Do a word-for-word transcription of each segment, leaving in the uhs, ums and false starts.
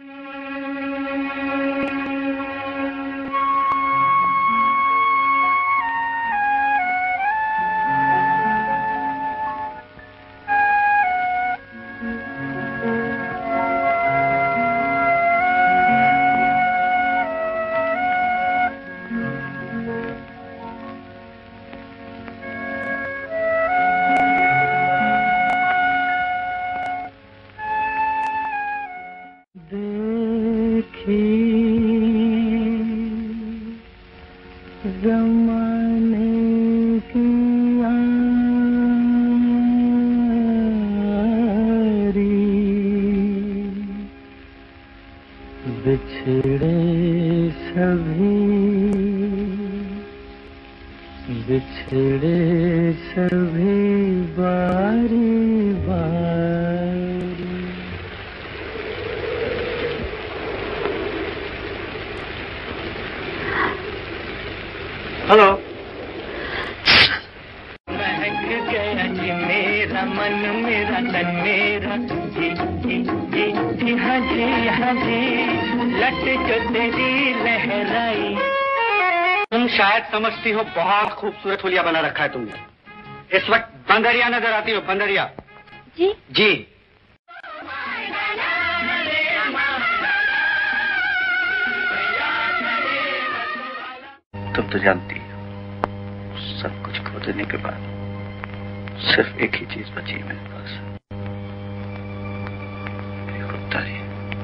बिछड़े सभी बिछड़े सभी बारी बारी। हेलो। महक गया जी मेरा मन मेरा तन मेरा जी जी जी जी हाँ जी हाँ जी लट जो तेरी लहराई। तुम शायद समझती हो बहुत खूबसूरत हुलिया बना रखा है तुमने। इस वक्त बंदरिया नजर आती हो, बंदरिया। जी जी। तुम तो जानती हो सब कुछ खो देने के बाद सिर्फ एक ही चीज बची है मेरे पास, खुददारी।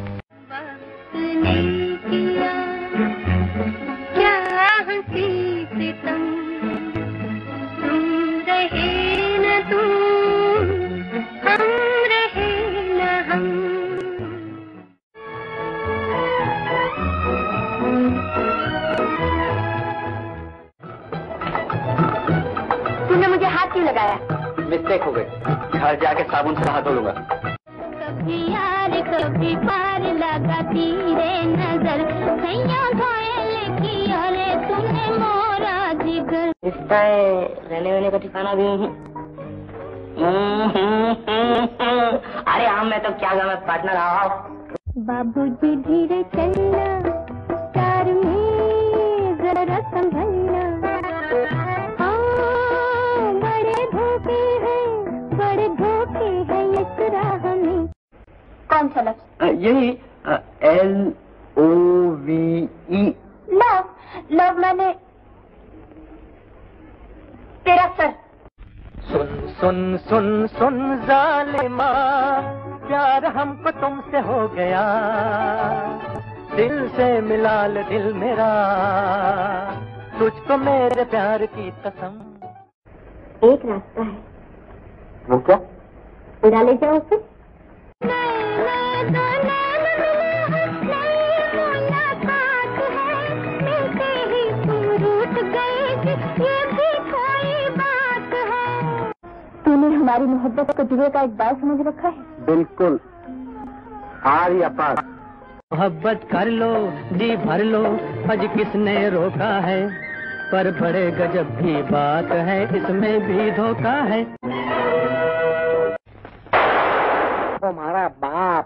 तूने मुझे हाथ क्यों लगाया? मिस्टेक हो गई, घर जाके साबुन से हाथ धो लूंगा। कभी यार कभी पार लगाती रे नजर, सैया घायल किया रे तूने मोरा जिगर। रिश्ता है रहने वहने का ठिकाना भी नहीं। अरे हाँ मैं तो क्या मैं पार्टनर आओ। बाबूजी धीरे चलना, कार में जरा संभलना। कौन सा लफ्ज़? यही L O V E. Love love मैंने तेरा सर। सुन सुन सुन सुन जालिमा, प्यार हमको तुमसे हो गया, दिल से मिला ले दिल मेरा, तुझको मेरे प्यार की कसम। एक रास्ता है। वो क्या? उड़ा ले जाओ उसे। तूने हमारी मोहब्बत को जुए का एक बार समझ रखा है? बिल्कुल, हार या पार। मोहब्बत कर लो जी भर लो, आज किसने रोका है, पर बड़े गजब की बात है, इसमें भी धोखा है। हमारा बाप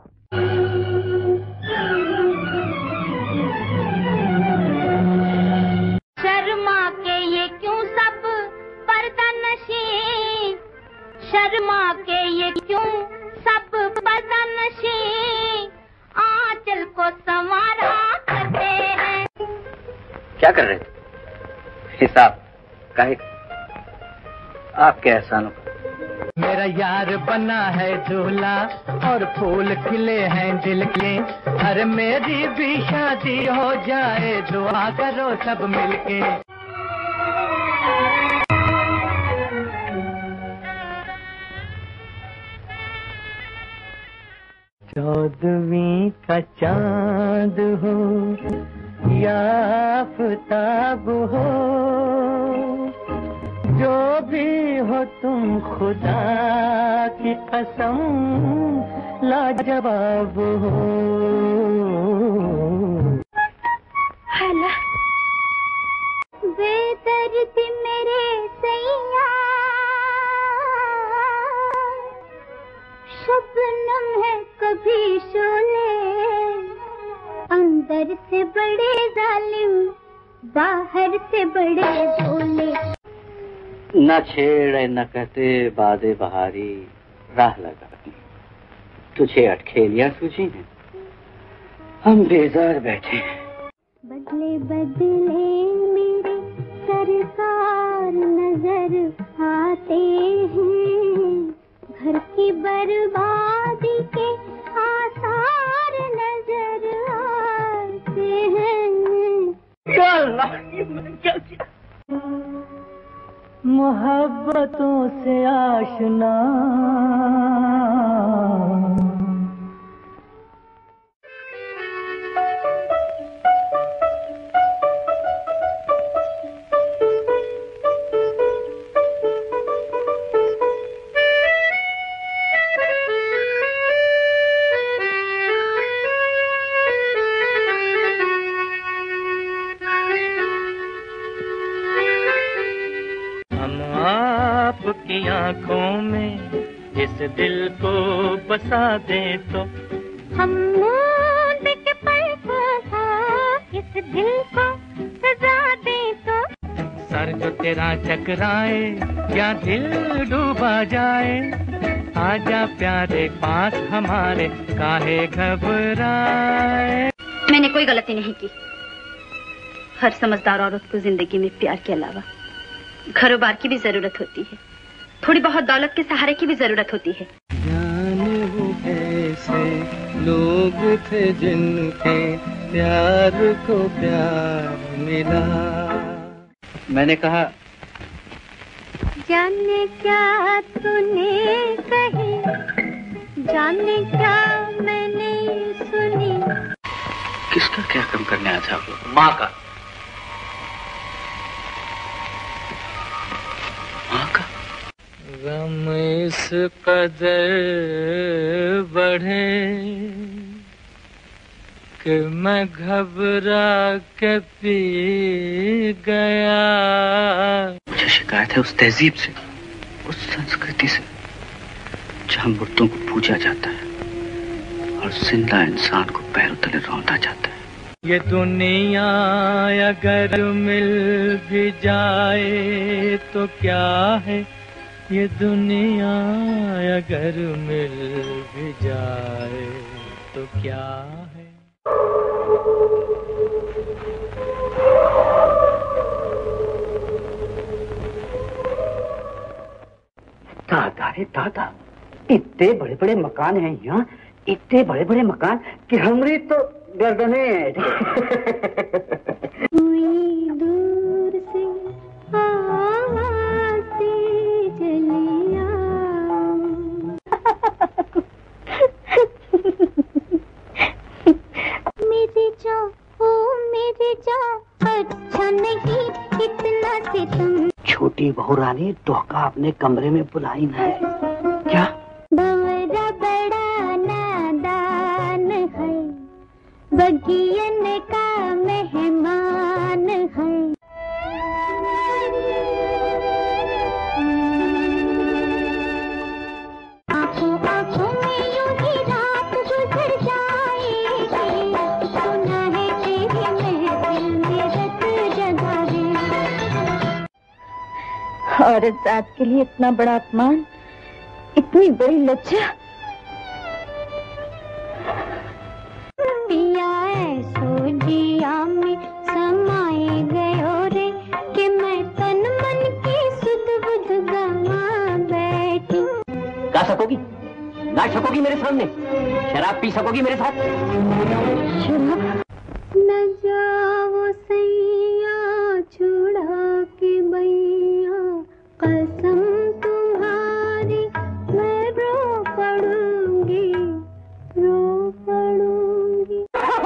शर्मा के ये क्यों सब पर्दा नशी, शर्मा के ये क्यों सब पर्दा नशी, आंचल को संवारा करते हैं। क्या कर रहे थे? हिसाब काहे? आपके एहसानों का। मेरा यार बना है दूल्हा और फूल खिले हैं दिल के, अरे मेरी भी शादी हो जाए, दुआ करो सब मिलके। चौदहवीं का चांद हो या आफताब हो, जो भी हो तुम खुदा की कसम लाजवाब हो। हला बेदर्द मेरे सैया, शबनम है कभी शोले, भीतर से बड़े जालिम, बाहर से बड़े भोले। न छेड़ न कहते बादे बहारी राह लगाती, तुझे अटखेलियां सूझी हैं, हम बेजार बैठे हैं। बदले बदले मेरे सरकार नजर आते हैं, घर की बर्बादी के आसार नजर आते हैं। क्या क्या मोहब्बतों से आशना आपकी आंखों में इस दिल को बसा दे तो, हम मूंद के पल को इस दिल को सजा दे तो। सर जो तेरा चकराए क्या दिल डूबा जाए, आजा प्यारे पास हमारे काहे घबराए। मैंने कोई गलती नहीं की। हर समझदार औरत को जिंदगी में प्यार के अलावा घरों बार की भी जरूरत होती है, थोड़ी बहुत दौलत के सहारे की भी जरूरत होती है। जाने वो ऐसे लोग थे जिनके प्यार को प्यार मिला। मैंने कहा जाने क्या तूने कही, जाने क्या मैंने सुनी। किसका क्या कम करने आया था? माँ का। माँ का गम इस कदर बढ़े कि मैं घबरा के पी गया। मुझे शिकायत है उस तहजीब से, उस संस्कृति से जहाँ मुर्दों को पूजा जाता है और जिंदा इंसान को पैरों तले रौंदा जाता है। ये दुनिया अगर मिल भी जाए तो क्या है, ये दुनिया अगर मिल भी जाए तो क्या है। दादा रे दादा, इतने बड़े बड़े मकान हैं यहाँ, इतने बड़े बड़े मकान कि हमारी तो गर्दने कोई दूर से आवाज़ चलिया। मेरी जान ओ मेरी जान, अच्छा नहीं इतना सितम। छोटी बहू रानी टोका अपने कमरे में बुलाई है क्या? बवरा बड़ा नादान है, बगियन का मेहमान है। आंखों आंखों में यूं ही रात गुजर जाएगी, सुना है तेरी महफिल में रत जगावे। औरत जात के लिए इतना बड़ा अपमान, इतनी बड़ी लज्जा। पिया ऐसो जिया में समाए गयो रे, कि मैं तन मन की सुध बुध गवा बैठी। गा सकोगी, नाच सकोगी मेरे सामने, शराब पी सकोगी मेरे साथ? न जाओ सैया छुड़ा के बैया, कसम तुम्हारी मैं रो पड़ूंगी, रो पड़ूंगी।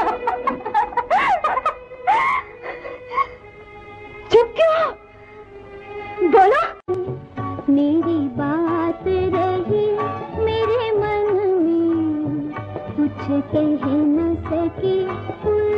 चुप क्यों? बोलो। मेरी बात रही मेरे मन में, कुछ कह न सकी।